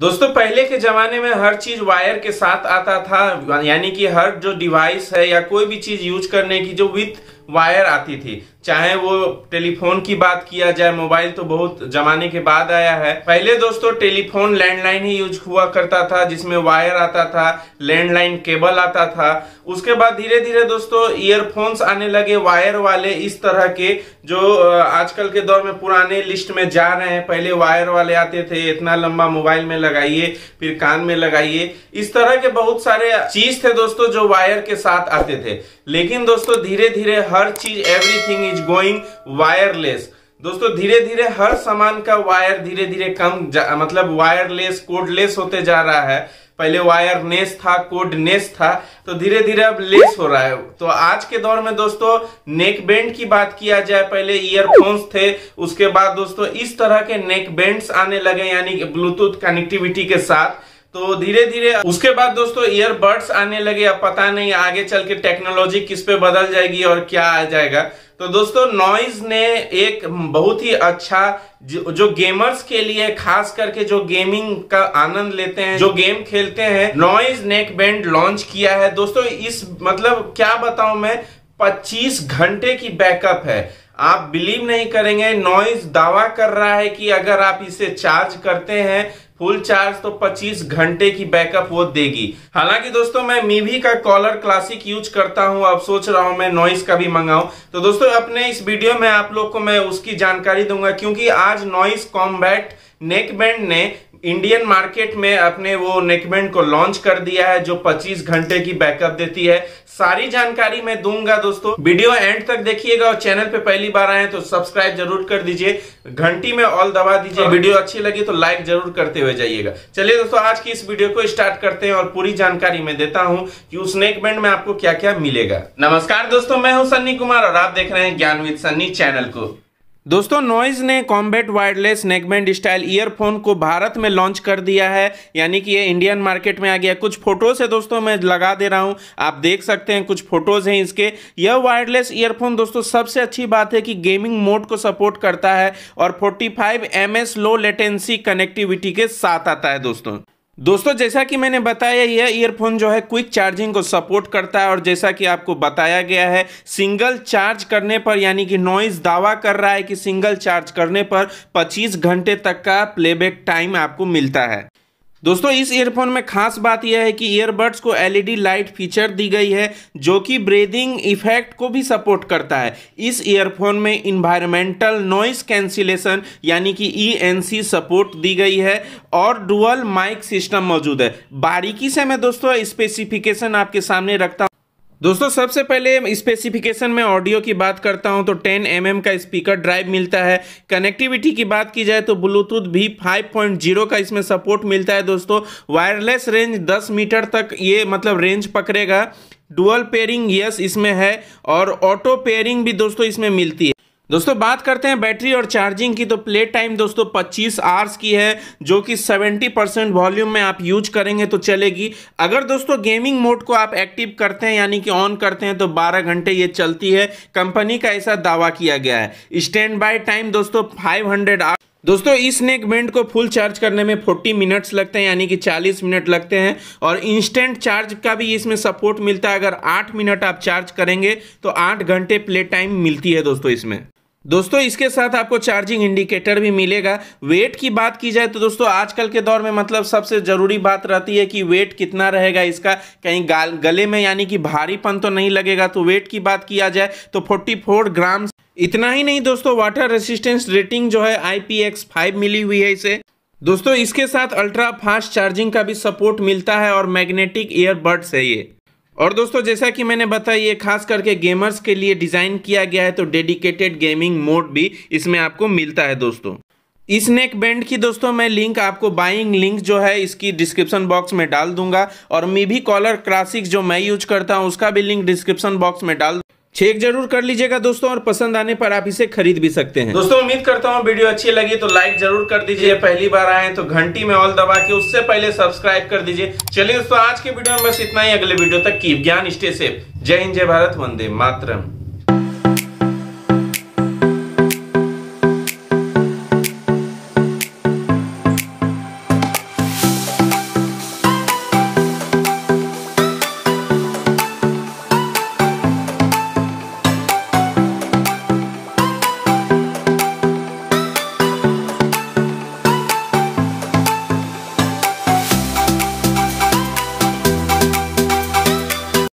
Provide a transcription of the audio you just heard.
दोस्तों पहले के जमाने में हर चीज वायर के साथ आता था, यानी कि हर जो डिवाइस है या कोई भी चीज यूज करने की जो विथ वायर आती थी, चाहे वो टेलीफोन की बात किया जाए, मोबाइल तो बहुत जमाने के बाद आया है। पहले दोस्तों टेलीफोन लैंडलाइन ही यूज हुआ करता था जिसमें वायर आता था, लैंडलाइन केबल आता था। उसके बाद धीरे धीरे दोस्तों ईयरफोन्स आने लगे वायर वाले, इस तरह के जो आजकल के दौर में पुराने लिस्ट में जा रहे हैं। पहले वायर वाले आते थे, इतना लंबा मोबाइल में लगाइए फिर कान में लगाइए, इस तरह के बहुत सारे चीज थे दोस्तों जो वायर के साथ आते थे। लेकिन दोस्तों धीरे धीरे हर चीज एवरीथिंग इज गोइंग वायरलेस। दोस्तों धीरे धीरे हर सामान का वायर धीरे धीरे मतलब वायरलेस कोडलेस होते जा रहा है। पहले वायरनेस था, कोडनेस था, तो धीरे धीरे अब लेस हो रहा है। तो आज के दौर में दोस्तों नेक बैंड की बात किया जाए, पहले ईयरफोन्स थे, उसके बाद दोस्तों इस तरह के नेक बैंड्स आने लगे, यानी कि ब्लूटूथ कनेक्टिविटी के साथ। तो धीरे धीरे उसके बाद दोस्तों ईयरबड्स आने लगे। अब पता नहीं आगे चल के टेक्नोलॉजी किस पे बदल जाएगी और क्या आ जाएगा। तो दोस्तों नॉइज ने एक बहुत ही अच्छा जो गेमर्स के लिए, खास करके जो गेमिंग का आनंद लेते हैं, जो गेम खेलते हैं, नॉइज नेक बैंड लॉन्च किया है दोस्तों। इस मतलब क्या बताऊं मैं, 25 घंटे की बैकअप है। आप बिलीव नहीं करेंगे, नॉइज दावा कर रहा है कि अगर आप इसे चार्ज करते हैं फुल चार्ज तो 25 घंटे की बैकअप वो देगी। हालांकि दोस्तों मैं मीवी का कॉलर क्लासिक यूज करता हूं, अब सोच रहा हूं मैं नॉइज का भी मंगाऊं। तो दोस्तों अपने इस वीडियो में आप लोग को मैं उसकी जानकारी दूंगा, क्योंकि आज नॉइज कॉम्बैट नेक बैंड ने इंडियन मार्केट में अपने वो नेकबैंड को लॉन्च कर दिया है जो 25 घंटे की बैकअप देती है। सारी जानकारी मैं दूंगा दोस्तों, वीडियो एंड तक देखिएगा। और चैनल पे पहली बार आए तो सब्सक्राइब जरूर कर दीजिए, घंटी में ऑल दबा दीजिए। वीडियो अच्छी लगी तो लाइक जरूर करते हुए जाइएगा। चलिए दोस्तों आज की इस वीडियो को स्टार्ट करते हैं और पूरी जानकारी मैं देता हूं कि उस नेकबैंड में आपको क्या क्या मिलेगा। नमस्कार दोस्तों, मैं हूं सन्नी कुमार और आप देख रहे हैं ज्ञान विद सन्नी चैनल को। दोस्तों नॉइज ने Combat wireless neckband style earphone को भारत में लॉन्च कर दिया है, यानी कि ये इंडियन मार्केट में आ गया। कुछ फोटोज है दोस्तों, मैं लगा दे रहा हूं, आप देख सकते हैं, कुछ फोटोज हैं इसके। यह वायरलेस ईयरफोन दोस्तों सबसे अच्छी बात है कि गेमिंग मोड को सपोर्ट करता है और 45 ms लो लेटेंसी कनेक्टिविटी के साथ आता है दोस्तों जैसा कि मैंने बताया यह ईयरफोन जो है क्विक चार्जिंग को सपोर्ट करता है, और जैसा कि आपको बताया गया है सिंगल चार्ज करने पर, यानी कि नॉइज दावा कर रहा है कि सिंगल चार्ज करने पर 25 घंटे तक का प्लेबैक टाइम आपको मिलता है। दोस्तों इस ईयरफोन में खास बात यह है कि ईयरबड्स को LED लाइट फीचर दी गई है जो कि ब्रीदिंग इफेक्ट को भी सपोर्ट करता है। इस ईयरफोन में इन्वायरमेंटल नॉइस कैंसिलेशन यानी कि ENC सपोर्ट दी गई है और डुअल माइक सिस्टम मौजूद है। बारीकी से मैं दोस्तों स्पेसिफिकेशन आपके सामने रखता हूं। दोस्तों सबसे पहले स्पेसिफिकेशन में ऑडियो की बात करता हूं तो 10 mm का स्पीकर ड्राइव मिलता है। कनेक्टिविटी की बात की जाए तो ब्लूटूथ भी 5.0 का इसमें सपोर्ट मिलता है दोस्तों। वायरलेस रेंज 10 मीटर तक ये मतलब रेंज पकड़ेगा। डुअल पेयरिंग यस इसमें है और ऑटो पेयरिंग भी दोस्तों इसमें मिलती है। दोस्तों बात करते हैं बैटरी और चार्जिंग की, तो प्ले टाइम दोस्तों 25 आवर्स की है, जो कि 70% वॉल्यूम में आप यूज करेंगे तो चलेगी। अगर दोस्तों गेमिंग मोड को आप एक्टिव करते हैं यानी कि ऑन करते हैं तो 12 घंटे ये चलती है, कंपनी का ऐसा दावा किया गया है। स्टैंड बाय टाइम दोस्तों 500 आवर्स। दोस्तों इस नेकबैंड को फुल चार्ज करने में 40 मिनट्स लगते हैं, यानी कि 40 मिनट लगते हैं, और इंस्टेंट चार्ज का भी इसमें सपोर्ट मिलता है। अगर 8 मिनट आप चार्ज करेंगे तो 8 घंटे प्ले टाइम मिलती है दोस्तों इसमें। दोस्तों इसके साथ आपको चार्जिंग इंडिकेटर भी मिलेगा। वेट की बात की जाए तो दोस्तों आजकल के दौर में मतलब सबसे जरूरी बात रहती है कि वेट कितना रहेगा इसका, कहीं गले में यानी कि भारीपन तो नहीं लगेगा। तो वेट की बात किया जाए तो 44 ग्राम। इतना ही नहीं दोस्तों, वाटर रेसिस्टेंस रेटिंग जो है IPX5 मिली हुई है इसे। दोस्तों इसके साथ अल्ट्रा फास्ट चार्जिंग का भी सपोर्ट मिलता है और मैग्नेटिक ईयरबड्स है ये। और दोस्तों जैसा कि मैंने बताया ये खास करके गेमर्स के लिए डिजाइन किया गया है, तो डेडिकेटेड गेमिंग मोड भी इसमें आपको मिलता है दोस्तों। इस नेक बैंड की दोस्तों मैं लिंक आपको बाइंग लिंक जो है इसकी डिस्क्रिप्शन बॉक्स में डाल दूंगा, और मीवी कॉलर क्लासिक जो मैं यूज करता हूं उसका भी लिंक डिस्क्रिप्शन बॉक्स में डाल चेक जरूर कर लीजिएगा दोस्तों, और पसंद आने पर आप इसे खरीद भी सकते हैं। दोस्तों उम्मीद करता हूं वीडियो अच्छी लगी तो लाइक जरूर कर दीजिए, पहली बार आए तो घंटी में ऑल दबा के उससे पहले सब्सक्राइब कर दीजिए। चलिए दोस्तों आज के वीडियो में बस इतना ही, अगले वीडियो तक कीप ज्ञान, स्टे सेफ। जय हिंद, जय भारत, वंदे मातरम।